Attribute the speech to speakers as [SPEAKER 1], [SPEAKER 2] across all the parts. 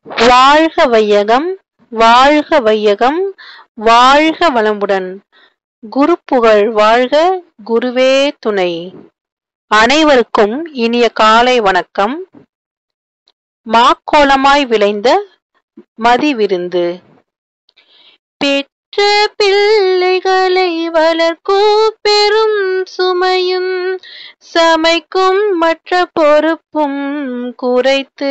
[SPEAKER 1] வாழ்க வையகம், வாழ்க வையகம், வாழ்க வளமுடன். குரு புகழ் வாழ்க, குருவே துணை. அனைவருக்கும் இனிய காலை வணக்கம். மாக்கோலமாய் விளைந்த மதிவிருந்து. பெற்ற பிள்ளைகளை வளர்க்கும் பெரும் சுமையும் சமைக்கும் மற்ற பொறுப்பும் குறைத்து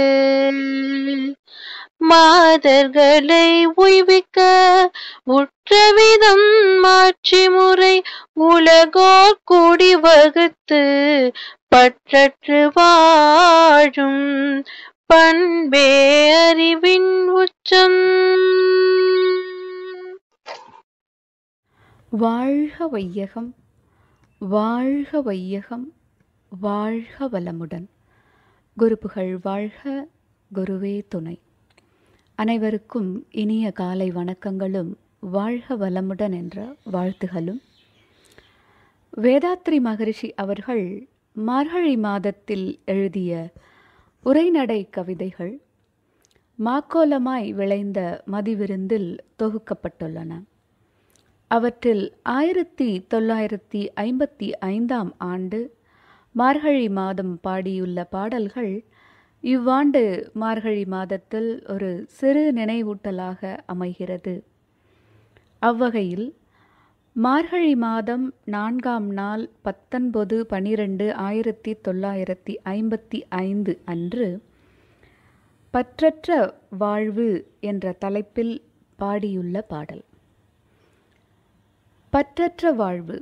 [SPEAKER 1] மாதர்களை உய்விக்க உற்றவிதம் மாற்றி முறை உலகோர் கூடி வகுத்து பற்றற்று வாழும் பண்பே அறிவின் உச்சம்.
[SPEAKER 2] வாழ்க வையகம், வாழ்க வையகம், வாழ்க வளமுடன். குருப்புகழ் வாழ்க, குருவே துணை. அனைவருக்கும் இனிய காலை வணக்கங்களும் வாழ்க வளமுடன் என்ற வாழ்த்துகளும். வேதாத்ரி மகரிஷி அவர்கள் மார்கழி மாதத்தில் எழுதிய உரைநடை கவிதைகள் மாக்கோலமாய் விளைந்த மதிவிருந்தில் தொகுக்கப்பட்டுள்ளன. அவற்றில் 1955 ஆண்டு மார்கழி மாதம் பாடியுள்ள பாடல்கள் இவ்வாண்டு மார்கழி மாதத்தில் ஒரு சிறு நினைவூட்டலாக அமைகிறது. அவ்வகையில் மார்கழி மாதம் 4ஆம் நாள் 19/12/1955 அன்று பற்றற்ற வாழ்வு என்ற தலைப்பில் பாடியுள்ள பாடல். பற்றற்ற வாழ்வு.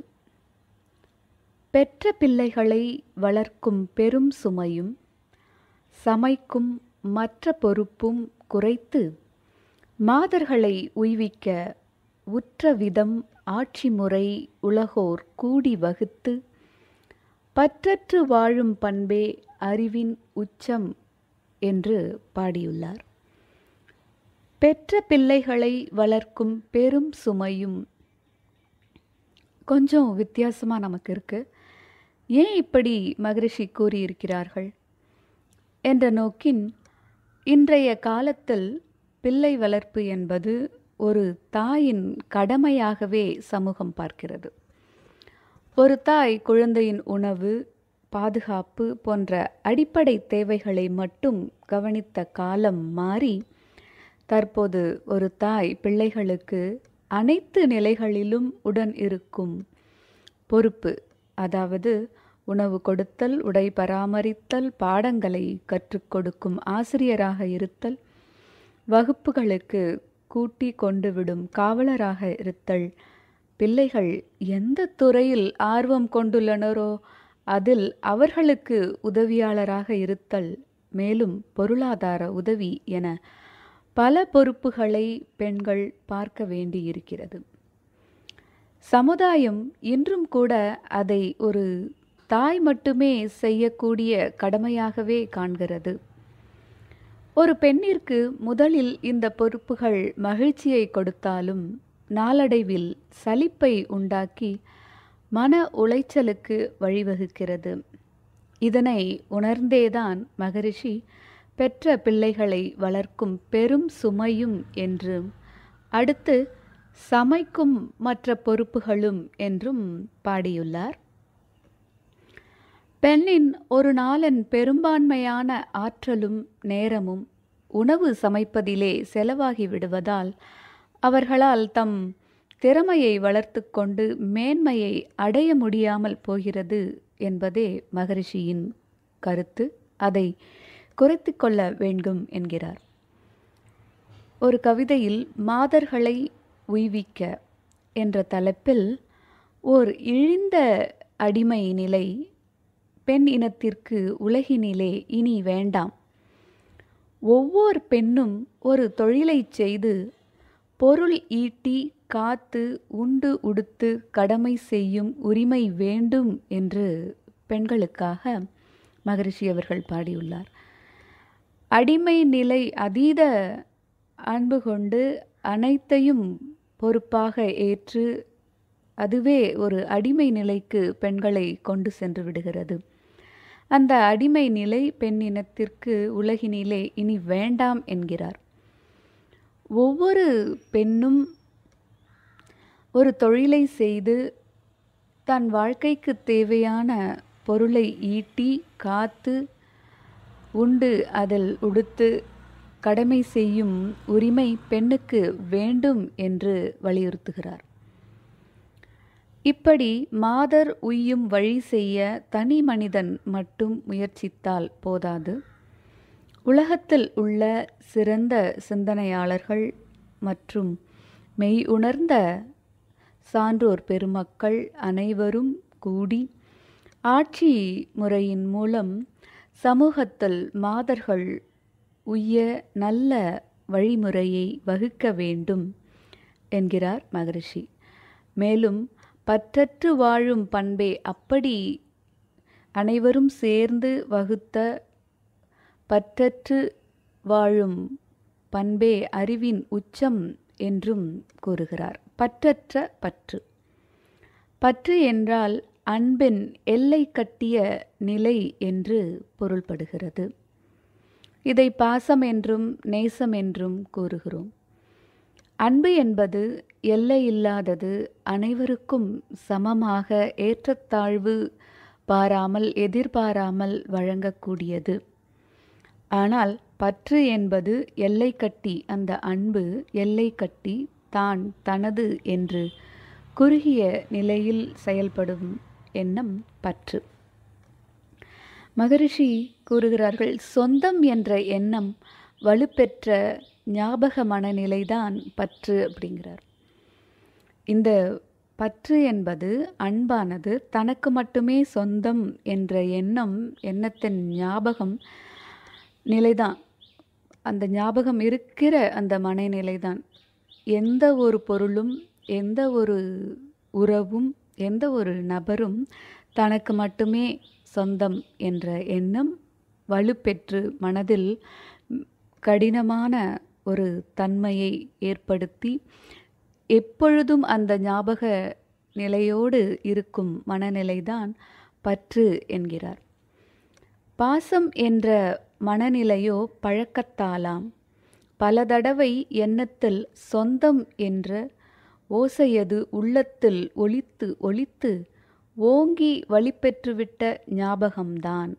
[SPEAKER 2] பெற்ற பிள்ளைகளை வளர்க்கும் பெரும் சுமையும் சமைக்கும் மற்ற பொறுப்பும் குறைத்து மாதர்களை உய்விக்க உற்ற விதம் ஆட்சி முறை உலகோர் கூடி வகுத்து பற்றற்று வாழும் பண்பே அறிவின் உச்சம் என்று பாடியுள்ளார். பெற்ற பிள்ளைகளை வளர்க்கும் பெரும் சுமையும் கொஞ்சம் வித்தியாசமாக நமக்கு இருக்குது. ஏன் இப்படி மகரிஷி கூறியிருக்கிறார்கள் என்ற நோக்கின், இன்றைய காலத்தில் பிள்ளை வளர்ப்பு என்பது ஒரு தாயின் கடமையாகவே சமூகம் பார்க்கிறது. ஒரு தாய் குழந்தையின் உணவு, பாதுகாப்பு போன்ற அடிப்படை தேவைகளை மட்டும் கவனித்த காலம் மாறி தற்போது ஒரு தாய் பிள்ளைகளுக்கு அனைத்து நிலைகளிலும் உடன் இருக்கும் பொறுப்பு, அதாவது உணவு கொடுத்தல், உடை பராமரித்தல், பாடங்களை கற்றுக் கொடுக்கும் ஆசிரியராக இருத்தல், வகுப்புகளுக்கு கூட்டி கொண்டு விடும் காவலராக இருத்தல், பிள்ளைகள் எந்த துறையில் ஆர்வம் கொண்டுள்ளனரோ அதில் அவர்களுக்கு உதவியாளராக இருத்தல், மேலும் பொருளாதார உதவி என பல பொறுப்புகளை பெண்கள் பார்க்க வேண்டியிருக்கிறது. சமுதாயம் இன்றும் கூட அதை ஒரு தாய் மட்டுமே செய்யக்கூடிய கடமையாகவே காண்கிறது. ஒரு பெண்ணிற்கு முதலில் இந்த பொறுப்புகள் மகிழ்ச்சியை கொடுத்தாலும் நாளடைவில் சலிப்பை உண்டாக்கி மன உளைச்சலுக்கு வழிவகுக்கிறது. இதனை உணர்ந்தேதான் மகரிஷி பெற்ற பிள்ளைகளை வளர்க்கும் பெரும் சுமையும் என்றும் அடுத்து சமைக்கும் மற்ற பொறுப்புகளும் என்றும் பாடியுள்ளார். பெண்ணின் ஒரு நாளின் பெரும்பான்மையான ஆற்றலும் நேரமும் உணவு சமைப்பதிலே செலவாகி விடுவதால் அவர்களால் தம் திறமையை வளர்த்து கொண்டு மேன்மையை அடைய முடியாமல் போகிறது என்பதே மகரிஷியின் கருத்து. அதை குறைத்து கொள்ள வேண்டும் என்கிறார். ஒரு கவிதையில் மாதர்களை உய்விக்க என்ற தலைப்பில் ஓர் இழிந்த அடிமை நிலை பெண் இனத்திற்கு உலகினிலே இனி வேண்டாம். ஒவ்வொரு பெண்ணும் ஒரு தொழிலை செய்து பொருள் ஈட்டி காத்து உண்டு உடுத்து கடமை செய்யும் உரிமை வேண்டும் என்று பெண்களுக்காக மகரிஷி அவர்கள் பாடியுள்ளார். அடிமை நிலை அதீத அன்பு கொண்டு அனைத்தையும் பொறுப்பாக ஏற்று அதுவே ஒரு அடிமை நிலைக்கு பெண்களை கொண்டு சென்று விடுகிறது. அந்த அடிமை நிலை பெண்ணினத்திற்கு உலகினிலே இனி வேண்டாம் என்கிறார். ஒவ்வொரு பெண்ணும் ஒரு தொழிலை செய்து தன் வாழ்க்கைக்கு தேவையான பொருளை ஈட்டி காத்து உண்டு அதில் உடுத்து கடமை செய்யும் உரிமை பெண்ணுக்கு வேண்டும் என்று வலியுறுத்துகிறார். இப்படி மாதர் உய்யும் வழி செய்ய தனி மனிதன் மட்டும் முயற்சித்தால் போதாது. உலகத்தில் உள்ள சிறந்த சிந்தனையாளர்கள் மற்றும் மெய் உணர்ந்த சான்றோர் பெருமக்கள் அனைவரும் கூடி ஆட்சி முறையின் மூலம் சமூகத்தில் மாதர்கள் உய்ய நல்ல வழிமுறையை வகுக்க வேண்டும் என்கிறார் மகரிஷி. மேலும் பற்றற்று வாழும் பண்பே அப்படி அனைவரும் சேர்ந்து வகுத்த பற்றற்று வாழும் பண்பே அறிவின் உச்சம் என்றும் கூறுகிறார். பற்றற்ற பற்று. பற்று என்றால் அன்பின் எல்லை கட்டிய நிலை என்று பொருள்படுகிறது. இதை பாசம் என்றும் நேசம் என்றும் கூறுகிறோம். அன்பு என்பது எல்லையில்லாதது, அனைவருக்கும் சமமாக ஏற்றத்தாழ்வு பாராமல் எதிர்பாராமல் வழங்கக்கூடியது. ஆனால் பற்று என்பது எல்லை கட்டி, அந்த அன்பு எல்லை கட்டி தான் தனது என்று குறுகிய நிலையில் செயல்படும் எண்ணம் பற்று. மகரிஷி கூறுகிறார்கள், சொந்தம் என்ற எண்ணம் வலுப்பெற்ற ஞாபக மனநிலைதான் பற்று அப்படிங்கிறார். இந்த பற்று என்பது அன்பானது தனக்கு மட்டுமே சொந்தம் என்ற எண்ணத்தின் ஞாபகம் நிலைதான். அந்த ஞாபகம் இருக்கிற அந்த மனநிலைதான். எந்த ஒரு பொருளும் எந்த ஒரு உறவும் எந்த ஒரு நபரும் தனக்கு மட்டுமே சொந்தம் என்ற எண்ணம் வலுப்பெற்று மனதில் கடினமான ஒரு தன்மையை ஏற்படுத்தி எப்பொழுதும் அந்த ஞாபக நிலையோடு இருக்கும் மனநிலைதான் பற்று என்கிறார். பாசம் என்ற மனநிலையோ பழக்கத்தாலாம். பல தடவை எண்ணத்தில் சொந்தம் என்ற ஓசையது உள்ளத்தில் ஒலித்து ஒலித்து ஓங்கி வழிபெற்றுவிட்ட ஞாபகம்தான்.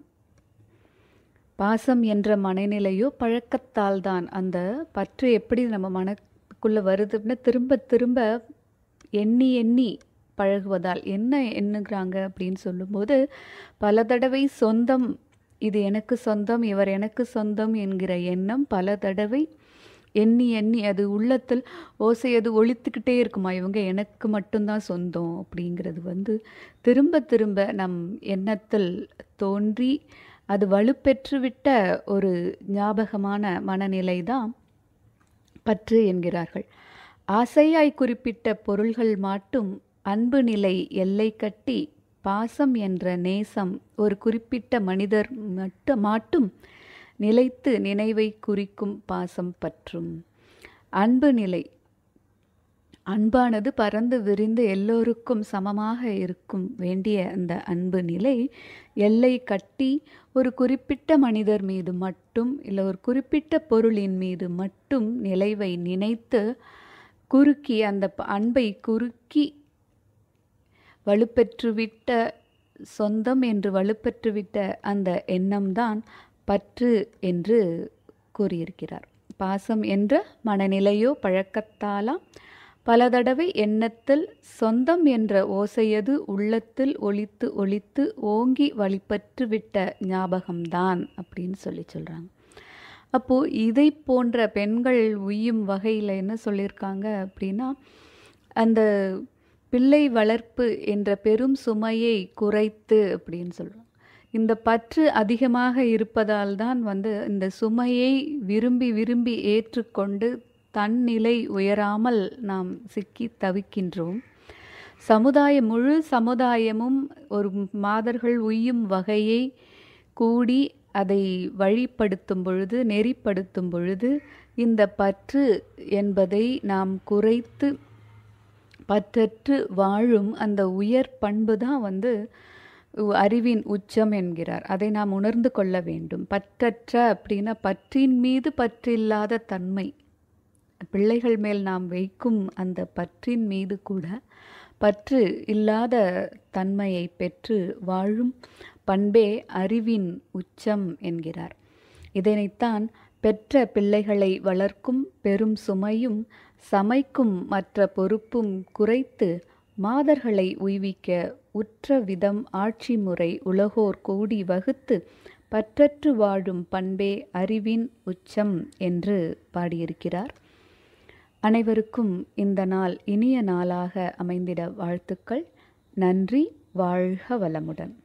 [SPEAKER 2] பாசம் என்ற மனநிலையோ பழக்கத்தால் தான். அந்த பற்று எப்படி நம்ம மனக்குள்ளே வருதுன்னா திரும்ப திரும்ப எண்ணி எண்ணி பழகுவதால். என்ன எண்ணுகிறாங்க அப்படின்னு சொல்லும்போது பல தடவை சொந்தம், இது எனக்கு சொந்தம், இவர் எனக்கு சொந்தம் என்கிற எண்ணம் பல தடவை எண்ணி எண்ணி அது உள்ளத்தில் ஓசையது ஒலித்துக்கிட்டே இருக்குமா, இவங்க எனக்கு மட்டும்தான் சொந்தம் அப்படிங்கிறது திரும்ப திரும்ப நம் எண்ணத்தில் தோன்றி அது வலுப்பெற்றுவிட்ட ஒரு ஞாபகமான மனநிலை தான் பற்று என்கிறார்கள். ஆசையாய் குறிப்பிட்ட பொருள்கள் மாட்டும் அன்பு நிலை எல்லை கட்டி பாசம் என்ற நேசம் ஒரு குறிப்பிட்ட மனிதர் மாட்டும் நிலைத்து நினைவை குறிக்கும் பாசம் பற்றும். அன்பு நிலை, அன்பானது பறந்து விரிந்து எல்லோருக்கும் சமமாக இருக்கும் வேண்டிய அந்த அன்பு நிலை எல்லை கட்டி ஒரு குறிப்பிட்ட மனிதர் மீது மட்டும் இல்லை ஒரு குறிப்பிட்ட பொருளின் மீது மட்டும் நிலைவை நினைத்து குறுக்கி அந்த அன்பை குறுக்கி வலுப்பெற்றுவிட்ட சொந்தம் என்று வலுப்பெற்றுவிட்ட அந்த எண்ணம்தான் பற்று என்று கூறியிருக்கிறார். பாசம் என்ற மனநிலையோ பழக்கத்தாலாம் பல தடவை எண்ணத்தில் சொந்தம் என்ற ஓசையது உள்ளத்தில் ஒலித்து ஒலித்து ஓங்கி வழிபற்று விட்ட ஞாபகம்தான் அப்படின்னு சொல்கிறாங்க. அப்போது இதை போன்ற பெண்கள் உய்யும் வகையில் என்ன சொல்லியிருக்காங்க அப்படின்னா, அந்த பிள்ளை வளர்ப்பு என்ற பெரும் சுமையை குறைத்து அப்படின்னு சொல்கிறாங்க. இந்த பற்று அதிகமாக இருப்பதால் தான் இந்த சுமையை விரும்பி விரும்பி ஏற்றுக்கொண்டு தன் நிலை உயராமல் நாம் சிக்கி தவிக்கின்றோம். முழு சமுதாயமும் ஒரு மாதர்கள் உய்யும் வகையை கூடி அதை வழிப்படுத்தும் பொழுது, நெறிப்படுத்தும் பொழுது இந்த பற்று என்பதை நாம் குறைத்து பற்றற்று வாழும் அந்த உயர் பண்பு தான் அறிவின் உச்சம் என்கிறார். அதை நாம் உணர்ந்து கொள்ள வேண்டும். பற்றற்ற அப்படின்னா பற்றின் மீது பற்றில்லாத தன்மை. பிள்ளைகள் மேல் நாம் வைக்கும் அந்த பற்றின் மீது கூட பற்று இல்லாத தன்மையை பெற்று வாழும் பண்பே அறிவின் உச்சம் என்கிறார். இதனைத்தான் பெற்ற பிள்ளைகளை வளர்க்கும் பெரும் சுமையும் சமைக்கும் மற்ற பொறுப்பும் குறைத்து மாதர்களை உய்விக்க உற்ற விதம் ஆட்சி முறை உலகோர் கூடி வகுத்து பற்றற்று வாழும் பண்பே அறிவின் உச்சம் என்று பாடியிருக்கிறார். அனைவருக்கும் இந்த நாள் இனிய நாளாக அமைந்திட வாழ்த்துக்கள். நன்றி. வாழ்க வளமுடன்.